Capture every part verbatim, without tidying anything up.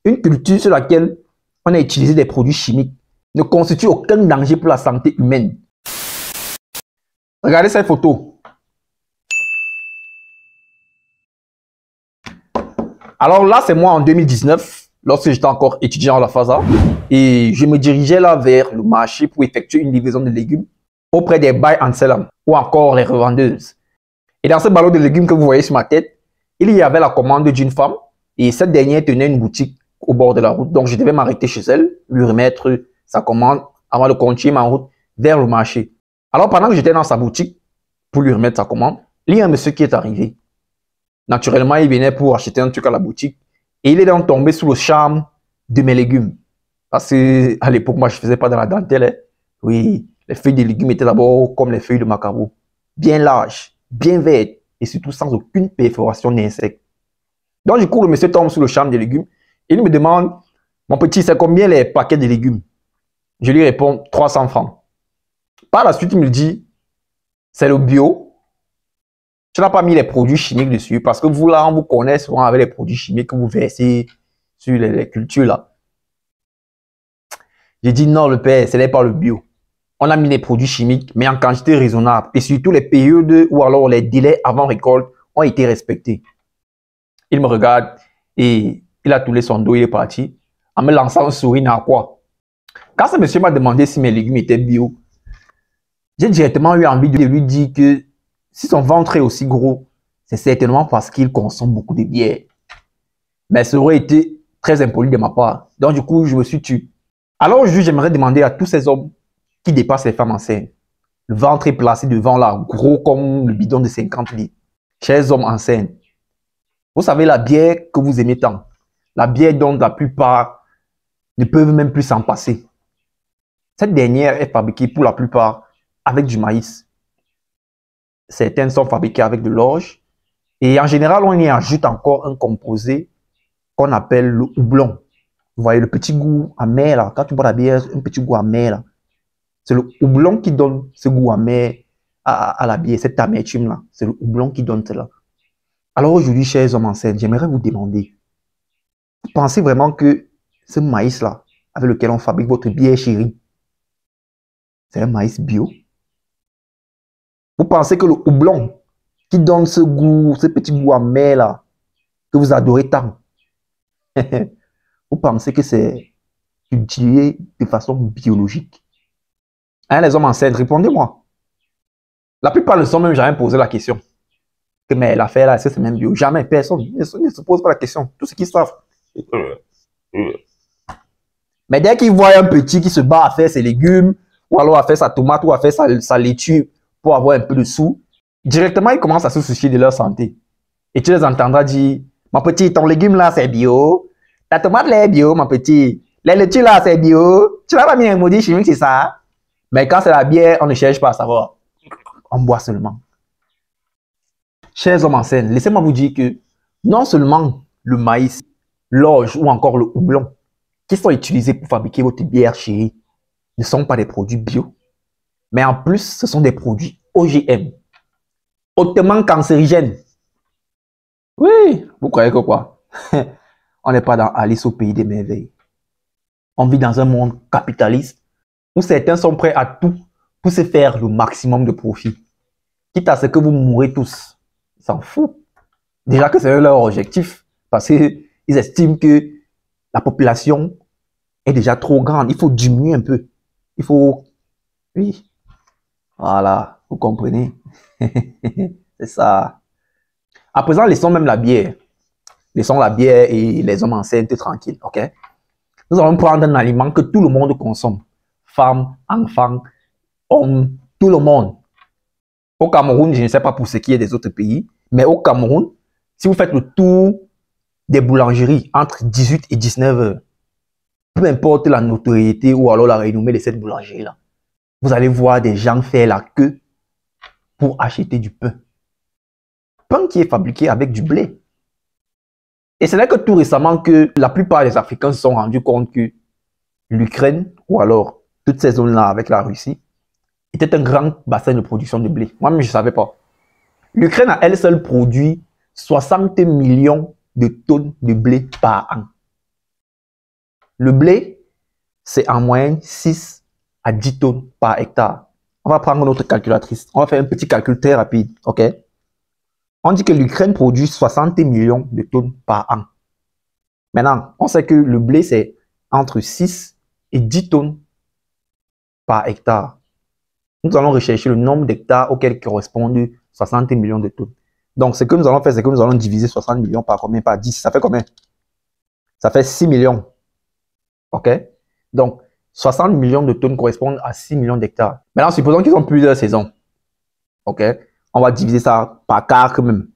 Une culture sur laquelle on a utilisé des produits chimiques ne constitue aucun danger pour la santé humaine. Regardez cette photo. Alors là, c'est moi en deux mille dix-neuf, lorsque j'étais encore étudiant à la FASA, et je me dirigeais là vers le marché pour effectuer une livraison de légumes auprès des buy and sell ou encore les revendeuses. Et dans ce ballon de légumes que vous voyez sur ma tête, il y avait la commande d'une femme et cette dernière tenait une boutique au bord de la route. Donc, je devais m'arrêter chez elle, lui remettre sa commande avant de continuer ma route vers le marché. Alors, pendant que j'étais dans sa boutique pour lui remettre sa commande, il y a un monsieur qui est arrivé. Naturellement, il venait pour acheter un truc à la boutique et il est donc tombé sous le charme de mes légumes. Parce qu'à l'époque, moi, je ne faisais pas de la dentelle. Hein. Oui, les feuilles de légumes étaient d'abord comme les feuilles de macaro, bien larges, bien vertes et surtout sans aucune perforation d'insectes. Donc, du coup, le monsieur tombe sous le charme des légumes et il me demande, mon petit, c'est combien les paquets de légumes? Je lui réponds, trois cents francs. Par la suite, il me dit, c'est le bio. Tu n'as pas mis les produits chimiques dessus parce que vous, là, on vous connaît souvent avec les produits chimiques que vous versez sur les, les cultures, là. J'ai dit, non, le père, ce n'est pas le bio. On a mis les produits chimiques, mais en quantité raisonnable. Et surtout, les périodes ou alors les délais avant récolte ont été respectés. Il me regarde et il a tourné son dos, il est parti en me lançant un sourire narquois. Quand ce monsieur m'a demandé si mes légumes étaient bio, j'ai directement eu envie de lui dire que si son ventre est aussi gros, c'est certainement parce qu'il consomme beaucoup de bière. Mais ça aurait été très impoli de ma part. Donc du coup, je me suis tué. Alors aujourd'hui, j'aimerais demander à tous ces hommes qui dépassent les femmes enceintes. Le ventre est placé devant là, gros comme le bidon de cinquante litres. Chers hommes enceintes, vous savez la bière que vous aimez tant. La bière dont la plupart ne peuvent même plus s'en passer. Cette dernière est fabriquée pour la plupart avec du maïs. Certaines sont fabriquées avec de l'orge. Et en général, on y ajoute encore un composé qu'on appelle le houblon. Vous voyez le petit goût amer là. Quand tu bois la bière, un petit goût amer là. C'est le houblon qui donne ce goût amer à, à la bière, cette amertume là. C'est le houblon qui donne cela. Alors aujourd'hui, chers hommes enceintes, j'aimerais vous demander, vous pensez vraiment que ce maïs là, avec lequel on fabrique votre bière chérie, c'est un maïs bio? Vous pensez que le houblon qui donne ce goût, ce petit goût amer là, que vous adorez tant, vous pensez que c'est cultivé de façon biologique? Hein, les hommes enceintes, répondez-moi. La plupart ne sont même jamais posé la question. Que mais l'affaire là, est-ce que c'est même bio? Jamais, personne ne se, ne se pose pas la question. Tout ce qu'ils savent. Mais dès qu'ils voient un petit qui se bat à faire ses légumes, ou alors à faire sa tomate, ou à faire sa, sa laitue pour avoir un peu de sous, directement ils commencent à se soucier de leur santé. Et tu les entendras dire, mon petit, ton légume là c'est bio, ta tomate là est bio, mon petit, les laitues là c'est bio, tu n'as pas mis un maudit chimique, c'est ça? Mais quand c'est la bière, on ne cherche pas à savoir. On boit seulement. Chers hommes enceintes, laissez-moi vous dire que non seulement le maïs, l'orge ou encore le houblon qui sont utilisés pour fabriquer votre bière chérie ne sont pas des produits bio, mais en plus, ce sont des produits O G M, hautement cancérigènes. Oui, vous croyez que quoi? On n'est pas dans Alice au pays des merveilles. On vit dans un monde capitaliste où certains sont prêts à tout pour se faire le maximum de profit. Quitte à ce que vous mourrez tous. Ils s'en foutent. Déjà que c'est leur objectif. Parce qu'ils estiment que la population est déjà trop grande. Il faut diminuer un peu. Il faut... Oui. Voilà. Vous comprenez? C'est ça. À présent, laissons même la bière. Laissons la bière et les hommes enceintes tranquilles. Ok? Nous allons prendre un aliment que tout le monde consomme. Femmes, enfants, hommes, tout le monde. Au Cameroun, je ne sais pas pour ce qui est des autres pays, mais au Cameroun, si vous faites le tour des boulangeries entre dix-huit et dix-neuf heures, peu importe la notoriété ou alors la renommée de cette boulangerie-là, vous allez voir des gens faire la queue pour acheter du pain. Pain qui est fabriqué avec du blé. Et ce n'est que tout récemment que la plupart des Africains se sont rendus compte que l'Ukraine, ou alors toutes ces zones-là avec la Russie, était un grand bassin de production de blé. Moi-même, je ne savais pas. L'Ukraine a elle seule produit soixante millions de tonnes de blé par an. Le blé, c'est en moyenne six à dix tonnes par hectare. On va prendre notre calculatrice. On va faire un petit calcul très rapide. OK? On dit que l'Ukraine produit soixante millions de tonnes par an. Maintenant, on sait que le blé, c'est entre six et dix tonnes par hectare. Nous allons rechercher le nombre d'hectares auxquels correspondent soixante millions de tonnes. Donc, ce que nous allons faire, c'est que nous allons diviser soixante millions par combien? Par dix. Ça fait combien? Ça fait six millions. OK? Donc, soixante millions de tonnes correspondent à six millions d'hectares. Maintenant, supposons qu'ils ont plusieurs saisons. OK? On va diviser ça par quart quand même.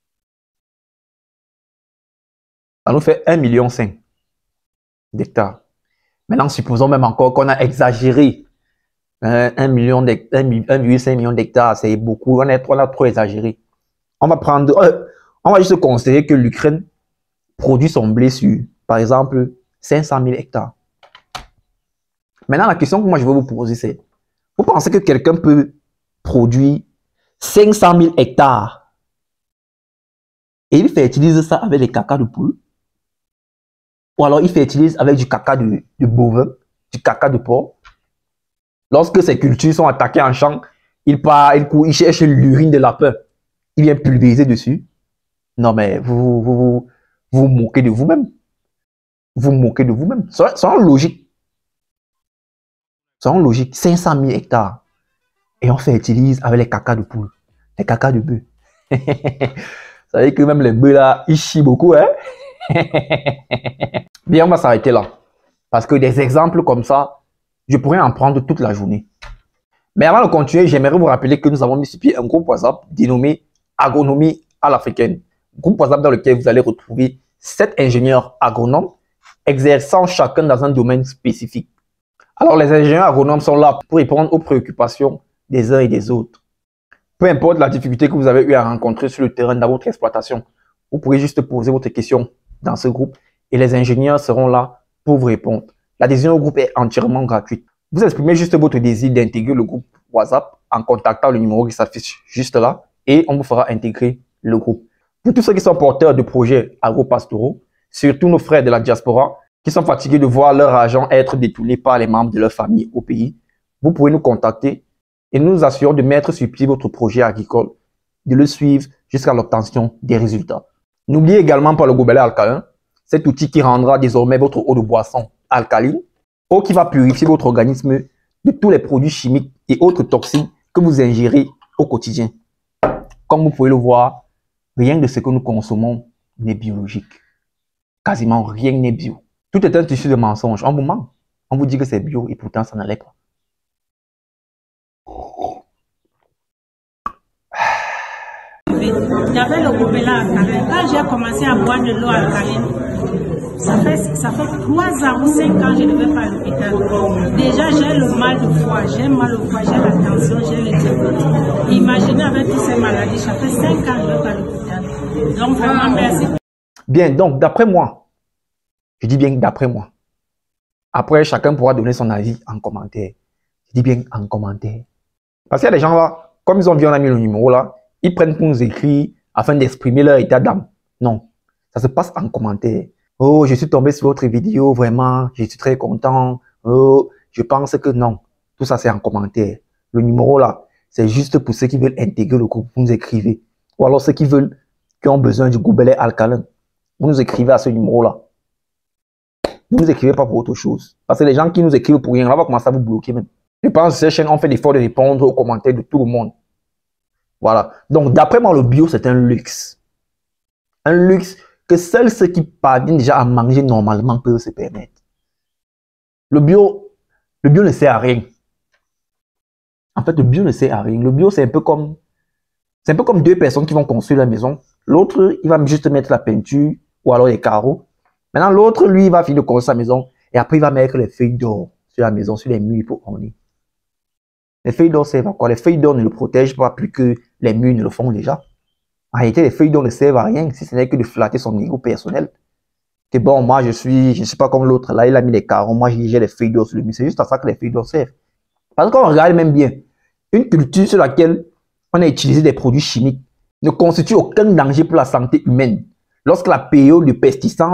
Ça nous fait un virgule cinq million d'hectares. Maintenant, supposons même encore qu'on a exagéré. Euh, un virgule cinq million d'hectares, c'est beaucoup. On a, on a trop exagéré. On va prendre, euh, on va juste considérer que l'Ukraine produit son blé sur, par exemple, cinq cent mille hectares. Maintenant, la question que moi je veux vous poser, c'est, vous pensez que quelqu'un peut produire cinq cent mille hectares et il fertilise ça avec les caca de poule? Ou alors il fertilise avec du caca de, de bovin, du caca de porc? Lorsque ces cultures sont attaquées en champ, il part, il court, il cherche l'urine de lapin. Il vient pulvériser dessus. Non, mais vous vous, vous, vous, vous moquez de vous-même. Vous vous moquez de vous-même. Soyons logique. Soyons logique. cinq cent mille hectares. Et on fertilise avec les caca de poule, les caca de bœuf. Vous savez que même les bœufs là, ils chient beaucoup, hein? Bien, on va s'arrêter là. Parce que des exemples comme ça, je pourrais en prendre toute la journée. Mais avant de continuer, j'aimerais vous rappeler que nous avons mis sur pied un groupe WhatsApp dénommé Agronomie à l'Africaine. Groupe WhatsApp dans lequel vous allez retrouver sept ingénieurs agronomes exerçant chacun dans un domaine spécifique. Alors, les ingénieurs agronomes sont là pour répondre aux préoccupations des uns et des autres. Peu importe la difficulté que vous avez eu à rencontrer sur le terrain dans votre exploitation, vous pourrez juste poser votre question dans ce groupe et les ingénieurs seront là pour vous répondre. L'adhésion au groupe est entièrement gratuite. Vous exprimez juste votre désir d'intégrer le groupe WhatsApp en contactant le numéro qui s'affiche juste là et on vous fera intégrer le groupe. Pour tous ceux qui sont porteurs de projets agro-pastoraux, surtout nos frères de la diaspora qui sont fatigués de voir leur argent être détourné par les membres de leur famille au pays, vous pouvez nous contacter et nous nous assurons de mettre sur pied votre projet agricole, de le suivre jusqu'à l'obtention des résultats. N'oubliez également pas le gobelet alcalin, cet outil qui rendra désormais votre eau de boisson alcaline, eau qui va purifier votre organisme de tous les produits chimiques et autres toxines que vous ingérez au quotidien. Comme vous pouvez le voir, rien de ce que nous consommons n'est biologique. Quasiment rien n'est bio. Tout est un tissu de mensonges. On vous ment. On vous dit que c'est bio et pourtant ça n'allait pas. J'avais le gobelet alcalin. Quand j'ai commencé à boire de l'eau alcaline, ça fait, ça fait trois ans ou cinq ans que je ne vais pas à l'hôpital. Déjà, j'ai le mal de foie, j'ai mal au foie, j'ai la tension, j'ai le diabète. Imaginez avec toutes ces maladies, ça fait cinq ans que je ne vais pas à l'hôpital. Donc, vraiment, merci. Bien, donc, d'après moi, je dis bien d'après moi. Après, chacun pourra donner son avis en commentaire. Je dis bien en commentaire. Parce qu'il y a des gens là, comme ils ont vu, on a mis le numéro là, ils prennent pour nous écrire afin d'exprimer leur état d'âme. Non, ça se passe en commentaire. Oh, je suis tombé sur votre vidéo, vraiment, je suis très content. Oh, je pense que non. Tout ça, c'est en commentaire. Le numéro là, c'est juste pour ceux qui veulent intégrer le groupe, vous nous écrivez. Ou alors ceux qui veulent, qui ont besoin du gobelet alcalin, vous nous écrivez à ce numéro là. Ne nous écrivez pas pour autre chose. Parce que les gens qui nous écrivent pour rien, on va commencer à vous bloquer même. Je pense que ces chaînes ont fait l'effort de répondre aux commentaires de tout le monde. Voilà. Donc, d'après moi, le bio, c'est un luxe. Un luxe que seuls ceux qui parviennent déjà à manger normalement peuvent se permettre. Le bio, le bio ne sert à rien. En fait, le bio ne sert à rien. Le bio, c'est un peu comme, c'est un peu comme deux personnes qui vont construire la maison. L'autre, il va juste mettre la peinture ou alors les carreaux. Maintenant, l'autre, lui, il va finir de construire sa maison et après, il va mettre les feuilles d'or sur la maison, sur les murs pour orner. Les feuilles d'or servent à quoi? Les feuilles d'or ne le protègent pas plus que les murs ne le font déjà. En réalité, les feuilles d'or ne servent à rien si ce n'est que de flatter son ego personnel. Que bon, moi, je suis, je suis pas comme l'autre. Là, il a mis les carreaux. Moi, j'ai les feuilles d'or sur le mur. C'est juste à ça que les feuilles d'or servent. Parce qu'on regarde même bien, une culture sur laquelle on a utilisé des produits chimiques ne constitue aucun danger pour la santé humaine. Lorsque la période de pestisance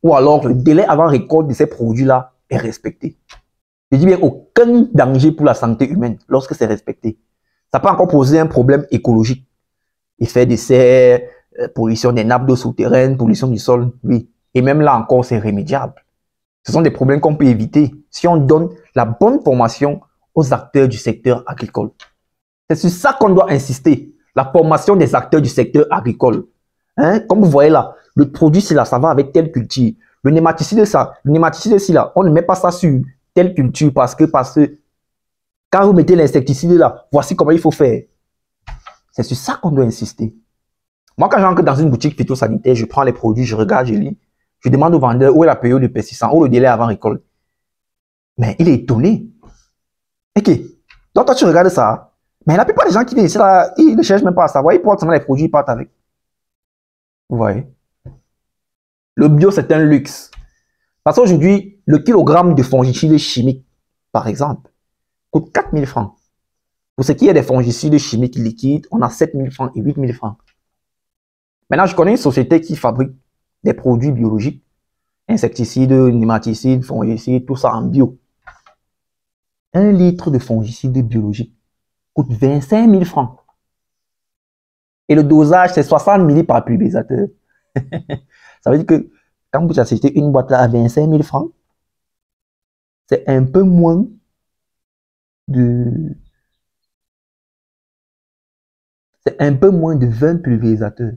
ou alors le délai avant récolte de ces produits-là est respecté. Je dis bien aucun danger pour la santé humaine lorsque c'est respecté. Ça peut encore poser un problème écologique. Effet de serre, pollution des nappes d'eau souterraines, pollution du sol, oui. Et même là encore, c'est rémédiable. Ce sont des problèmes qu'on peut éviter si on donne la bonne formation aux acteurs du secteur agricole. C'est sur ça qu'on doit insister, la formation des acteurs du secteur agricole. Hein? Comme vous voyez là, le produit, c'est là, ça va avec telle culture. Le nématicide, ça, le nématicide, c'est là, on ne met pas ça sur telle culture parce que, parce que quand vous mettez l'insecticide là, voici comment il faut faire. C'est sur ça qu'on doit insister. Moi, quand j'entre dans une boutique phytosanitaire, je prends les produits, je regarde, je lis. Je demande au vendeur où est la période de persistance, où le délai avant récolte. Mais il est étonné. Ok. Donc toi, tu regardes ça. Mais la plupart des gens qui viennent ici, là, ils ne cherchent même pas à savoir. Ils portent seulement les produits, ils partent avec. Vous voyez. Le bio, c'est un luxe. Parce qu'aujourd'hui, le kilogramme de fongicides chimiques, par exemple, coûte quatre mille francs. Pour ce qui est des fongicides chimiques liquides, on a sept mille francs et huit mille francs. Maintenant, je connais une société qui fabrique des produits biologiques, insecticides, nématicides, fongicides, tout ça en bio. Un litre de fongicide biologique coûte vingt-cinq mille francs. Et le dosage, c'est soixante millilitres par pulvérisateur. Ça veut dire que quand vous achetez une boîte là à vingt-cinq mille francs, c'est un peu moins de... C'est un peu moins de vingt pulvérisateurs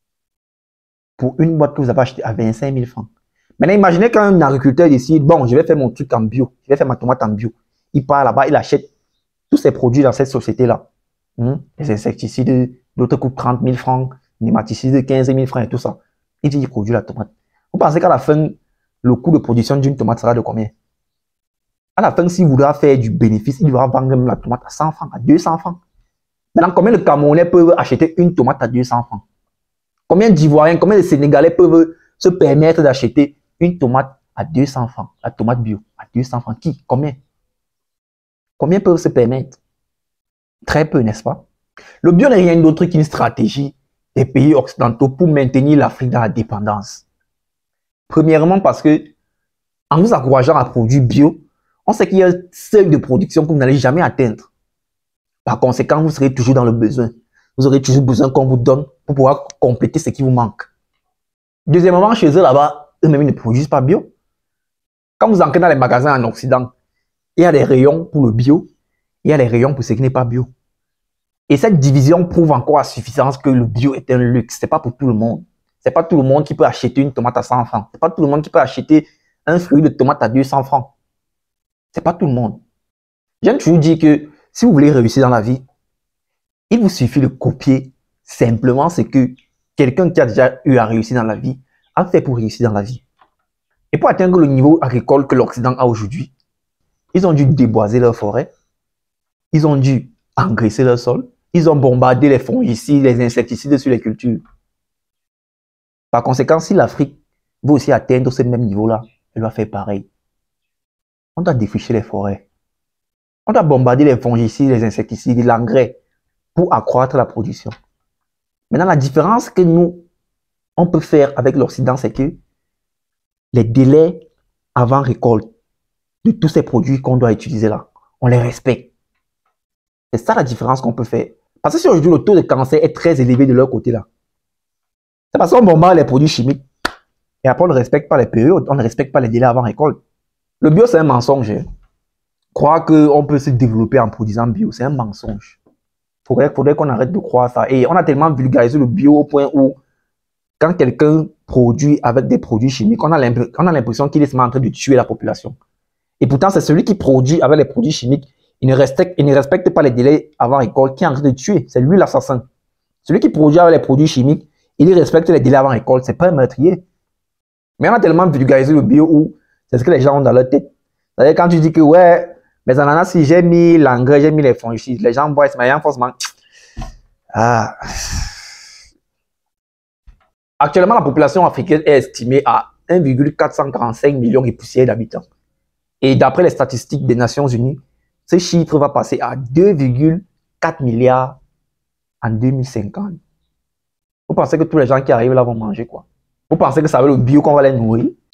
pour une boîte que vous avez achetée à vingt-cinq mille francs. Maintenant, imaginez qu'un agriculteur décide, bon, je vais faire mon truc en bio, je vais faire ma tomate en bio. Il part là-bas, il achète tous ces produits dans cette société-là. Hum, les insecticides, l'autre coûte trente mille francs, les nématicides quinze mille francs et tout ça. Il dit qu'il produit la tomate. Vous pensez qu'à la fin, le coût de production d'une tomate sera de combien? À la fin, s'il voudra faire du bénéfice, il devra vendre même la tomate à cent francs, à deux cents francs. Maintenant, combien de Camerounais peuvent acheter une tomate à deux cents francs? Combien d'Ivoiriens, combien de Sénégalais peuvent se permettre d'acheter une tomate à deux cents francs? La tomate bio, à deux cents francs. Qui? Combien? Combien peuvent se permettre? Très peu, n'est-ce pas? Le bio n'est rien d'autre qu'une stratégie des pays occidentaux pour maintenir l'Afrique dans la dépendance. Premièrement, parce que en vous encourageant à produire bio, on sait qu'il y a un seuil de production que vous n'allez jamais atteindre. Par conséquent, vous serez toujours dans le besoin. Vous aurez toujours besoin qu'on vous donne pour pouvoir compléter ce qui vous manque. Deuxièmement, chez eux là-bas, eux-mêmes ne produisent pas bio. Quand vous entrez dans les magasins en Occident, il y a des rayons pour le bio, il y a des rayons pour ce qui n'est pas bio. Et cette division prouve encore à suffisance que le bio est un luxe. Ce n'est pas pour tout le monde. Ce n'est pas tout le monde qui peut acheter une tomate à cent francs. Ce n'est pas tout le monde qui peut acheter un fruit de tomate à deux cents francs. Ce n'est pas tout le monde. J'aime toujours dire que si vous voulez réussir dans la vie, il vous suffit de copier simplement ce que quelqu'un qui a déjà eu à réussir dans la vie a fait pour réussir dans la vie. Et pour atteindre le niveau agricole que l'Occident a aujourd'hui, ils ont dû déboiser leurs forêts, ils ont dû engraisser leur sol, ils ont bombardé les fongicides, les insecticides sur les cultures. Par conséquent, si l'Afrique veut aussi atteindre ce même niveau-là, elle doit faire pareil. On doit défricher les forêts. On doit bombarder les fongicides, les insecticides, l'engrais pour accroître la production. Maintenant, la différence que nous, on peut faire avec l'Occident, c'est que les délais avant récolte de tous ces produits qu'on doit utiliser là, on les respecte. C'est ça la différence qu'on peut faire. Parce que si aujourd'hui le taux de cancer est très élevé de leur côté là, c'est parce qu'on bombarde les produits chimiques et après on ne respecte pas les périodes, on ne respecte pas les délais avant récolte. Le bio, c'est un mensonge. Croire qu'on peut se développer en produisant bio, c'est un mensonge. Il faudrait, faudrait qu'on arrête de croire ça. Et on a tellement vulgarisé le bio au point où, quand quelqu'un produit avec des produits chimiques, on a l'impression qu'il est en train de tuer la population. Et pourtant, c'est celui qui produit avec les produits chimiques, il ne respecte, il ne respecte pas les délais avant récolte, qui est en train de tuer. C'est lui l'assassin. Celui qui produit avec les produits chimiques, il respecte les délais avant récolte, c'est pas un meurtrier. Mais on a tellement vulgarisé le bio où c'est ce que les gens ont dans leur tête. C'est-à-dire quand tu dis que ouais, mais ananas, si j'ai mis l'engrais, j'ai mis les fongicides, les gens voient, mais forcément. Ah. Actuellement, la population africaine est estimée à un virgule quatre cent quarante-cinq millions et poussière d'habitants. Et d'après les statistiques des Nations Unies, ce chiffre va passer à deux virgule quatre milliards en deux mille cinquante. Vous pensez que tous les gens qui arrivent là vont manger quoi? Vous pensez que ça va être le bio qu'on va les nourrir?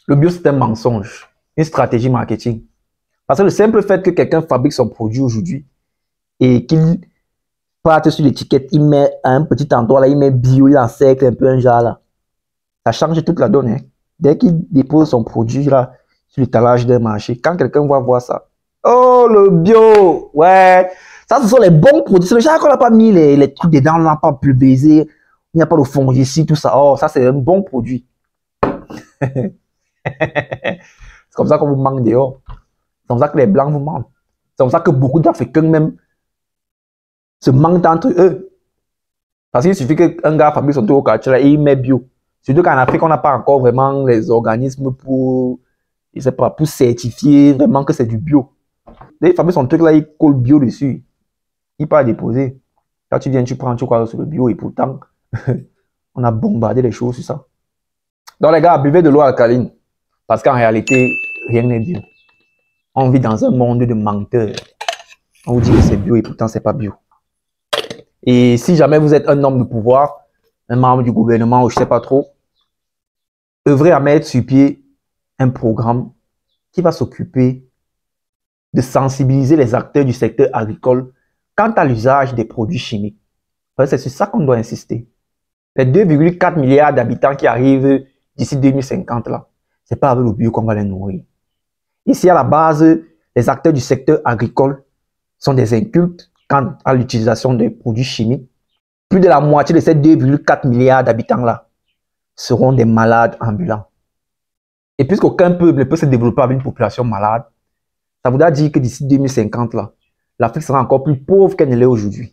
Le bio, c'est un mensonge, une stratégie marketing. Parce que le simple fait que quelqu'un fabrique son produit aujourd'hui et qu'il parte sur l'étiquette, il met à un petit endroit là, il met bio, il encercle un peu un genre là. Ça change toute la donne. Hein. Dès qu'il dépose son produit là sur l'étalage d'un marché, quand quelqu'un va voir ça, oh le bio, ouais, ça ce sont les bons produits. C'est le genre qu'on n'a pas mis les, les trucs dedans, on n'a pas pulvérisé, il n'y a pas de fongicide, tout ça. Oh, ça c'est un bon produit. C'est comme ça qu'on vous manque dehors. C'est comme ça que les Blancs vous mentent. C'est comme ça que beaucoup d'Africains même se mentent entre eux. Parce qu'il suffit qu'un gars fabrique son truc au quartier et il met bio. Surtout qu'en Afrique, on n'a pas encore vraiment les organismes pour, je sais pas, pour certifier vraiment que c'est du bio. Dès qu'il fabrique son truc là, il colle bio dessus. Il part déposer. Quand tu viens, tu prends, tu crois sur le bio et pourtant, on a bombardé les choses sur ça. Donc les gars, buvez de l'eau alcaline. Parce qu'en réalité, rien n'est bio. On vit dans un monde de menteurs. On vous dit que c'est bio et pourtant c'est pas bio. Et si jamais vous êtes un homme de pouvoir, un membre du gouvernement ou je sais pas trop, œuvrez à mettre sur pied un programme qui va s'occuper de sensibiliser les acteurs du secteur agricole quant à l'usage des produits chimiques. C'est sur ça qu'on doit insister. Les deux virgule quatre milliards d'habitants qui arrivent d'ici deux mille cinquante là, c'est pas avec le bio qu'on va les nourrir. Ici, à la base, les acteurs du secteur agricole sont des incultes quant à l'utilisation des produits chimiques. Plus de la moitié de ces deux virgule quatre milliards d'habitants-là seront des malades ambulants. Et puisqu'aucun peuple ne peut se développer avec une population malade, ça voudra dire que d'ici deux mille cinquante, là, l'Afrique sera encore plus pauvre qu'elle ne l'est aujourd'hui.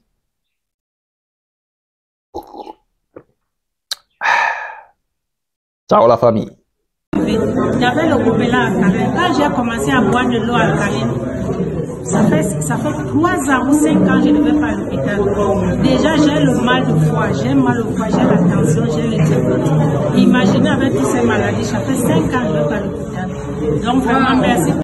Ciao la famille. J'avais le gobelet alcaline. Quand j'ai commencé à boire de l'eau alcaline, ça fait, ça fait trois ans ou cinq ans que je ne vais pas à l'hôpital. Déjà, j'ai le mal de foie, j'ai mal au foie, j'ai la tension, j'ai le diabète. Imaginez avec toutes ces maladies, ça fait cinq ans que je ne vais pas à l'hôpital. Donc vraiment, merci.